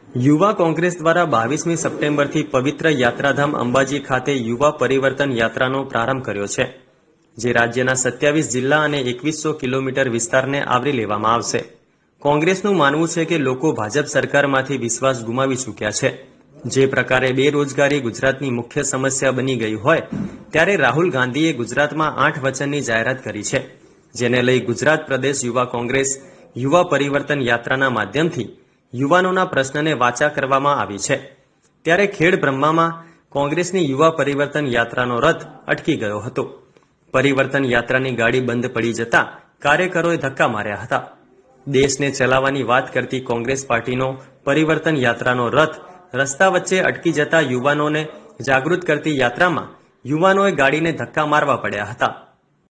યુવા કોંગ્રેસ દ્વારા 22મી સપ્ટેમ્બરથી પવિત્ર યાત્રાધામ અંબાજી ખાતે યુવા પરિવર્તન યાત્રાનો પ્રારંભ કર્યો છે, જે રાજ્યના 27 જિલ્લા અને 2100 કિલોમીટર વિસ્તારને આવરી લેવામાં આવશે. કોંગ્રેસનું માનવું છે કે લોકો ભાજપ સરકારમાંથી વિશ્વાસ ગુમાવી ચૂક્યા છે. જે પ્રકારે બેરોજગારી ગુજરાતની મુખ્ય સમસ્યા બની ગઈ હોય, ત્યારે રાહુલ ગાંધીએ ગુજરાતમાં 8 વચનની જાહેરાત કરી છે, જેને લઈ ગુજરાત પ્રદેશ યુવા કોંગ્રેસ યુવા પરિવર્તન યાત્રાના માધ્યમથી યુવાનોના પ્રશ્નને વાચા કરવામાં આવી છે. ત્યારે ખેડ બ્રહ્મામાં કોંગ્રેસની યુવા પરિવર્તન યાત્રાનો રથ અટકી ગયો હતો. પરિવર્તન યાત્રાની ગાડી બંધ પડી જતા કાર્યકરોએ ધક્કા માર્યા હતા. દેશને ચલાવવાની વાત કરતી કોંગ્રેસ પાર્ટીનો પરિવર્તન યાત્રાનો રથ રસ્તા વચ્ચે અટકી જતા યુવાનોને જાગૃત કરતી યાત્રામાં યુવાનોએ ગાડીને ધક્કા મારવા પડ્યા હતા.